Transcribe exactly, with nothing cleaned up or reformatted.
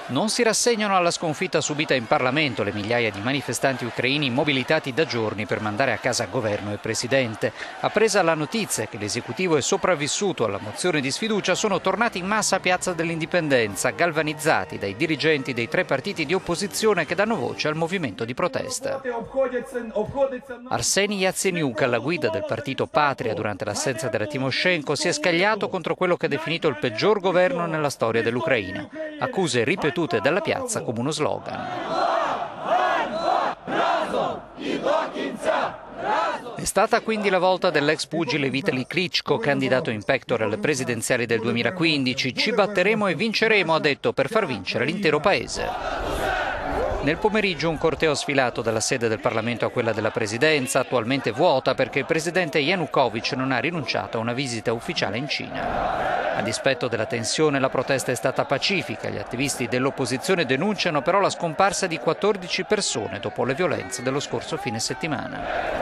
Non si rassegnano alla sconfitta subita in Parlamento le migliaia di manifestanti ucraini mobilitati da giorni per mandare a casa governo e presidente. Appresa la notizia che l'esecutivo è sopravvissuto alla mozione di sfiducia, sono tornati in massa a Piazza dell'Indipendenza, galvanizzati dai dirigenti dei tre partiti di opposizione che danno voce al movimento di protesta. Arseniy Yatsenyuk, alla guida del partito Patria durante l'assenza della Timoshenko, si è scagliato contro quello che ha definito il peggior governo nella storia dell'Ucraina. Accuse ripetute dalla piazza come uno slogan. È stata quindi la volta dell'ex pugile Vitali Klitschko, candidato in pectore alle presidenziali del duemilaquindici. Ci batteremo e vinceremo, ha detto, per far vincere l'intero paese. Nel pomeriggio un corteo ha sfilato dalla sede del Parlamento a quella della Presidenza, attualmente vuota perché il presidente Yanukovych non ha rinunciato a una visita ufficiale in Cina. A dispetto della tensione, la protesta è stata pacifica. Gli attivisti dell'opposizione denunciano però la scomparsa di quattordici persone dopo le violenze dello scorso fine settimana.